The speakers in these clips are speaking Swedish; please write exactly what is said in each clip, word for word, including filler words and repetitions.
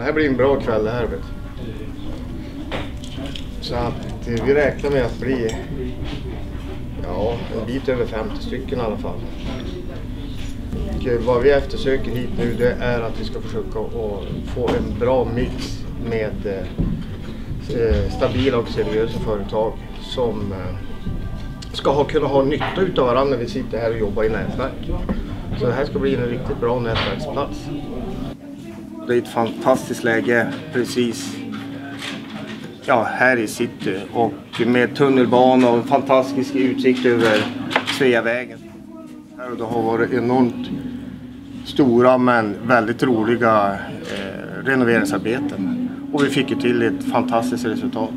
här blir en bra kväll här, vet du. Så att vi räknar med att bli ja, en bit över femtio stycken i alla fall. Och vad vi eftersöker hit nu, det är att vi ska försöka att få en bra mix med eh, stabila och seriösa företag som eh, ska ha, kunna ha nytta utav varandra när vi sitter här och jobbar i nätverk. Så det här ska bli en riktigt bra nätverksplats. Det är ett fantastiskt läge precis ja, här i city och med tunnelbana och en fantastisk utsikt över Sveavägen. Det har varit enormt stora men väldigt roliga eh, renoveringsarbeten och vi fick ju till ett fantastiskt resultat.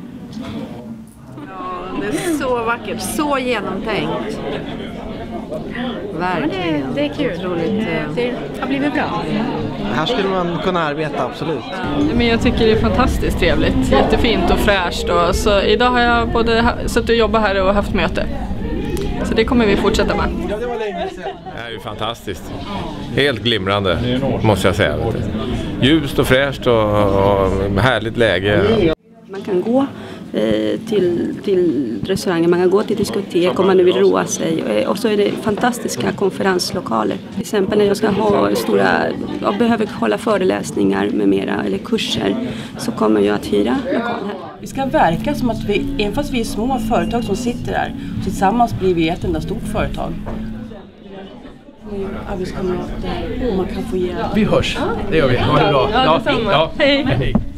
Ja, det är så vackert, så genomtänkt. Verkligen. Det, det är kul. Otroligt. Det har blivit bra. Här skulle man kunna arbeta, absolut. Men jag tycker det är fantastiskt trevligt, jättefint och fräscht. Och så idag har jag både suttit och jobbat här och haft möte. Så det kommer vi fortsätta med. Det här är ju fantastiskt. Helt glimrande, måste jag säga. Ljust och fräscht och, och härligt läge. Man kan gå eh, till, till restauranger, man kan gå till diskotek om man nu vill roa sig. Och så är det fantastiska konferenslokaler. Till exempel när jag ska ha stora, jag behöver hålla föreläsningar med mera eller kurser, så kommer jag att hyra lokal här. Vi ska verka som att vi, även fast vi är små företag som sitter där, så tillsammans blir vi ett enda stort företag. Arbetskamrater och man kan få ge... Vi hörs, det gör vi. Ha det bra. Ja, detsamma. Ja. Hej. Hej.